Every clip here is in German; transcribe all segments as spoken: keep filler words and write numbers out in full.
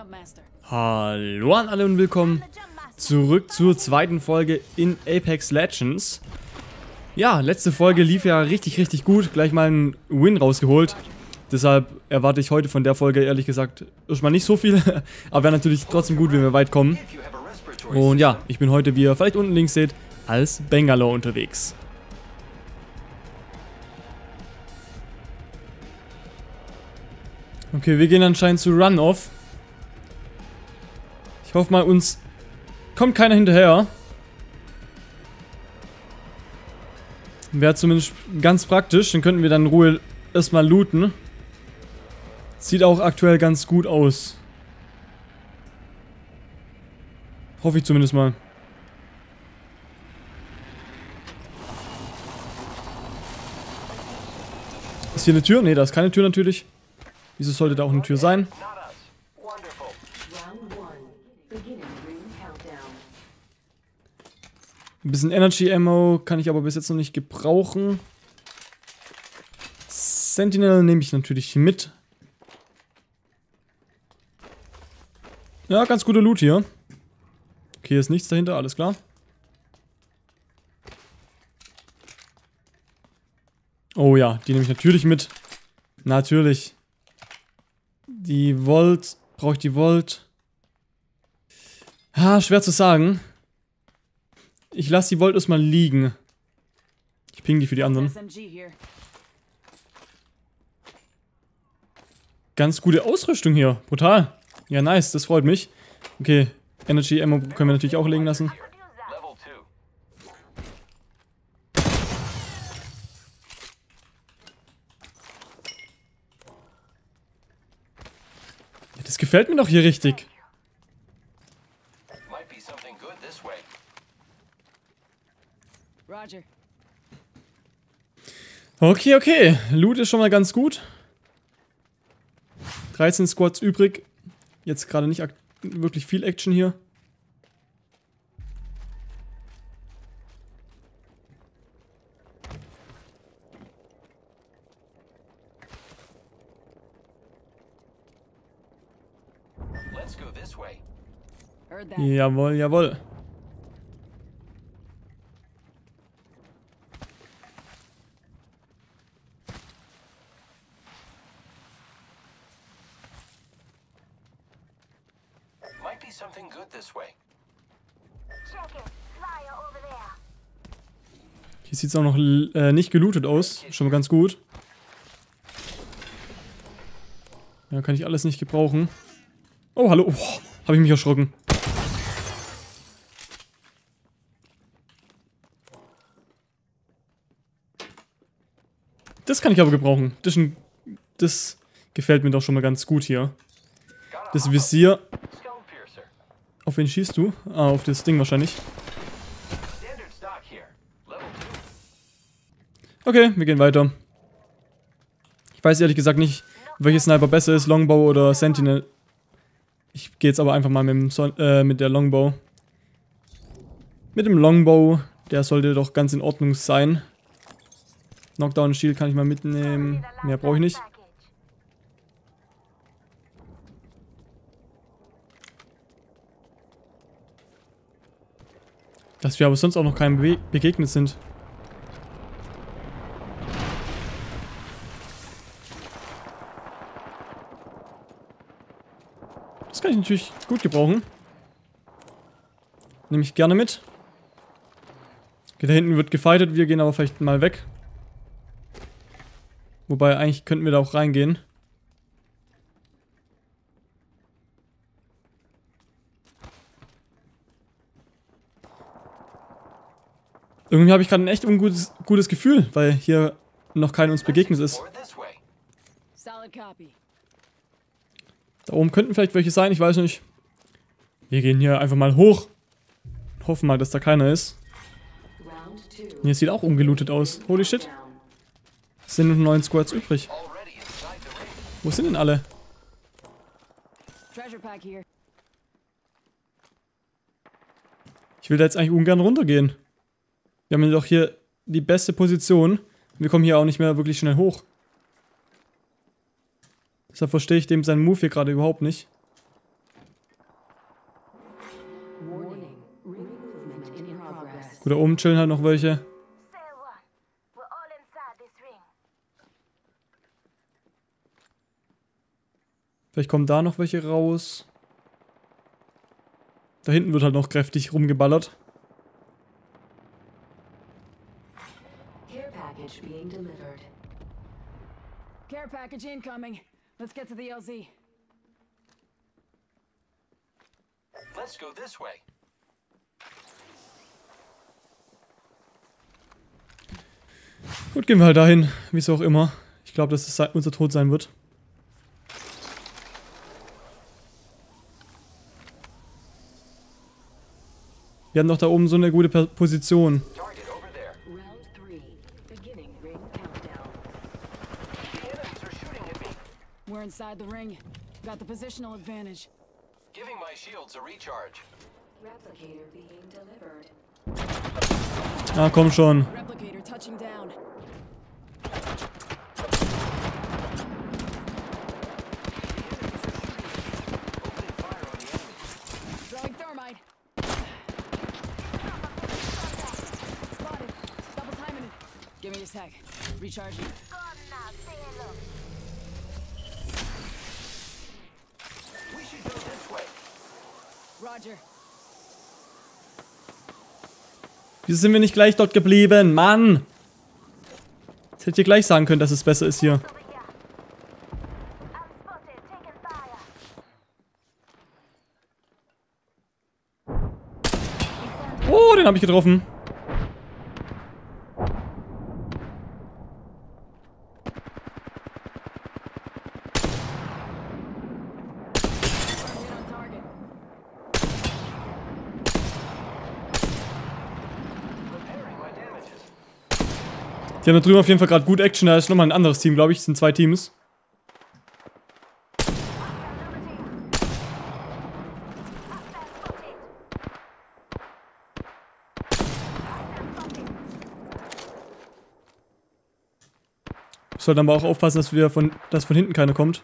Hallo an alle und willkommen zurück zur zweiten Folge in Apex Legends. Ja, letzte Folge lief ja richtig, richtig gut. Gleich mal einen Win rausgeholt. Deshalb erwarte ich heute von der Folge ehrlich gesagt erstmal nicht so viel. Aber wäre natürlich trotzdem gut, wenn wir weit kommen. Und ja, ich bin heute, wie ihr vielleicht unten links seht, als Bangalore unterwegs. Okay, wir gehen anscheinend zu Runoff. Ich hoffe mal, uns kommt keiner hinterher. Wäre zumindest ganz praktisch. Dann könnten wir dann in Ruhe erstmal looten. Sieht auch aktuell ganz gut aus. Hoffe ich zumindest mal. Ist hier eine Tür? Ne, da ist keine Tür natürlich. Wieso sollte da auch eine Tür sein? Ein bisschen Energy Ammo kann ich aber bis jetzt noch nicht gebrauchen. Sentinel nehme ich natürlich mit. Ja, ganz guter Loot hier. Okay, hier ist nichts dahinter, alles klar. Oh ja, die nehme ich natürlich mit. Natürlich. Die Volt. Brauche ich die Volt? Ah, schwer zu sagen. Ich lasse die Volt erstmal liegen. Ich ping die für die anderen. Ganz gute Ausrüstung hier. Brutal. Ja, nice. Das freut mich. Okay. Energy Ammo können wir natürlich auch legen lassen. Das gefällt mir doch hier richtig. Okay, okay. Loot ist schon mal ganz gut. dreizehn Squads übrig. Jetzt gerade nicht wirklich viel Action hier. Jawohl, jawohl. Hier sieht es auch noch äh, nicht gelootet aus. Schon mal ganz gut. Ja, kann ich alles nicht gebrauchen. Oh, hallo. Oh, habe ich mich erschrocken. Das kann ich aber gebrauchen. Das, ist ein, das gefällt mir doch schon mal ganz gut hier. Das Visier. Auf wen schießt du? Ah, auf das Ding wahrscheinlich. Okay, wir gehen weiter. Ich weiß ehrlich gesagt nicht, welcher Sniper besser ist, Longbow oder Sentinel. Ich gehe jetzt aber einfach mal mit, dem Son äh, mit der Longbow. Mit dem Longbow, der sollte doch ganz in Ordnung sein. Knockdown Shield kann ich mal mitnehmen. Mehr brauche ich nicht. Dass wir aber sonst auch noch keinem be begegnet sind. Das kann ich natürlich gut gebrauchen. Nehme ich gerne mit. Okay, da hinten wird gefightet, wir gehen aber vielleicht mal weg. Wobei, eigentlich könnten wir da auch reingehen. Irgendwie habe ich gerade ein echt ungutes gutes Gefühl, weil hier noch keiner uns begegnet ist. Da oben könnten vielleicht welche sein, ich weiß nicht. Wir gehen hier einfach mal hoch. Hoffen mal, dass da keiner ist. Hier sieht auch ungelootet aus. Holy shit. Es sind nur neun Squads übrig. Wo sind denn alle? Ich will da jetzt eigentlich ungern runtergehen. Wir haben ja doch hier die beste Position. Wir kommen hier auch nicht mehr wirklich schnell hoch. Deshalb verstehe ich dem seinen Move hier gerade überhaupt nicht. Gut, da oben chillen halt noch welche. Vielleicht kommen da noch welche raus. Da hinten wird halt noch kräftig rumgeballert. Care package being delivered. Care package incoming. Let's get to the L Z. Let's go this way. Gut, gehen wir halt dahin, wie es auch immer. Ich glaube, dass es unser Tod sein wird. Wir haben doch da oben so eine gute Per- Position. Target over there. Round three. Beginning ring countdown. The enemies are shooting at me. We're inside the ring. Got the positional advantage. Giving my shields a recharge. Replicator being delivered. Ah, komm schon. Replicator touching down. Throwing thermite. Spotted. Double timing it. Give me a sec. Recharging. We should go this way. Roger. Wieso sind wir nicht gleich dort geblieben? Mann! Das hätte ich gleich sagen können, dass es besser ist hier. Oh, den habe ich getroffen. Hit on target. Repairing my damages. Die haben da drüben auf jeden Fall gerade gut Action. Da ist nochmal ein anderes Team, glaube ich. Es sind zwei Teams. Wir sollten aber auch aufpassen, dass wir von, dass von hinten keiner kommt.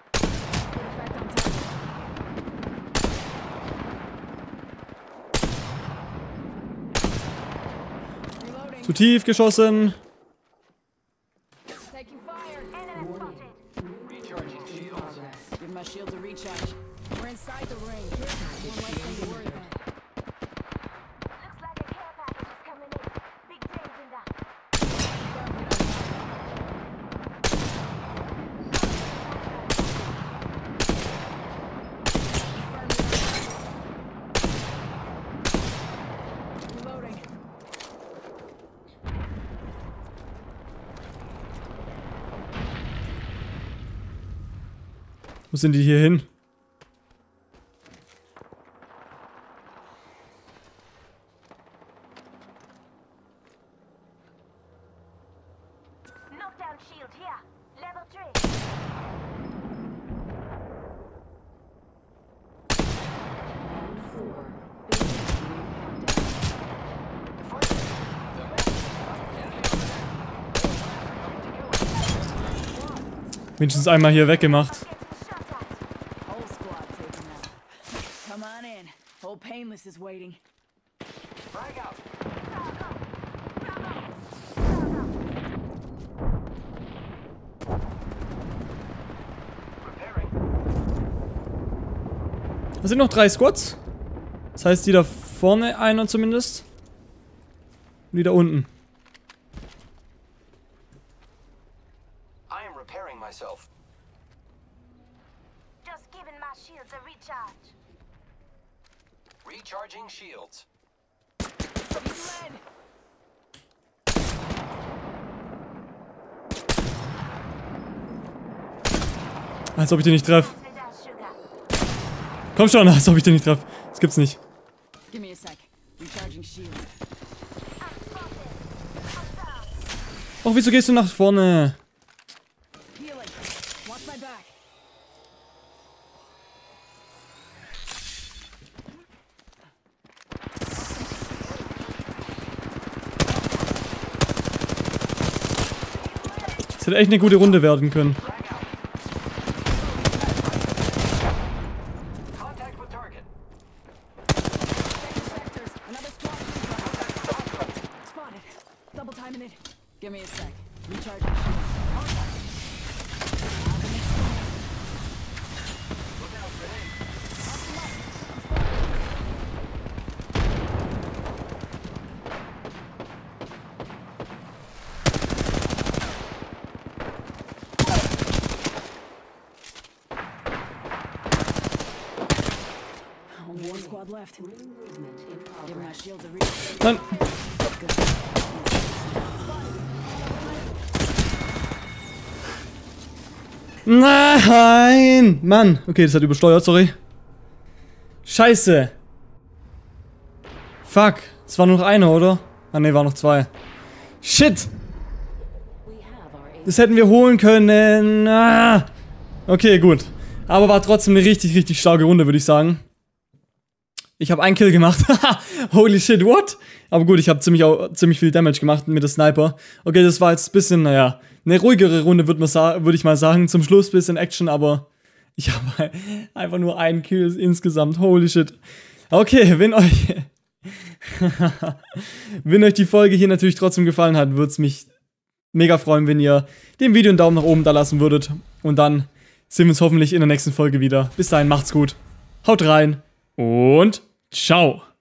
Reloading. Zu tief geschossen. Taking fire. Recharging shields. Give my shields a recharge. We're inside the ring. One less thing to worry about. Looks like a care package is coming in. Big things in that. Reloading. Wo sind die hier hin? Knockdown shield here. Level three. Round four. Beginning ring countdown. Wenigstens einmal hier weggemacht. Shot at. Whole squad taken out. Come on in. Whole Painless is waiting. Frag out. Repairing. Da sind noch drei Squads. Das heißt, die da vorne einer zumindest. Und die da unten. I am repairing myself. Just giving my shields a recharge. Recharging shields. You led. Als ob ich den nicht treffe. Without sugar. Komm schon, als ob ich den nicht treffe. Das gibt's nicht. Give me a sec. Recharging shield. I'm spotted. I'm down. Och, wieso gehst du nach vorne? Healing. Watch my back. Das hätte echt eine gute Runde werden können. Contact with target. Sectors. Another squad. minute. Give me a sec. Recharging shields. Only one squad left. Movement in Give my progress. shields a reach. Nein. Nein! Mann! Okay, das hat übersteuert, sorry. Scheiße! Fuck! Es war nur noch einer, oder? Ah ne, war noch zwei. Shit! We have our Das hätten wir holen können. Ah. Okay, gut. Aber war trotzdem eine richtig, richtig starke Runde, würde ich sagen. Ich habe einen Kill gemacht. Holy shit, what? Aber gut, ich habe ziemlich, ziemlich viel Damage gemacht mit der Sniper. Okay, das war jetzt ein bisschen, naja, eine ruhigere Runde, würde würd ich mal sagen. Zum Schluss ein bisschen Action, aber ich habe einfach nur einen Kill insgesamt. Holy shit. Okay, wenn euch... wenn euch die Folge hier natürlich trotzdem gefallen hat, würde es mich mega freuen, wenn ihr dem Video einen Daumen nach oben da lassen würdet. Und dann sehen wir uns hoffentlich in der nächsten Folge wieder. Bis dahin, macht's gut. Haut rein und ciao.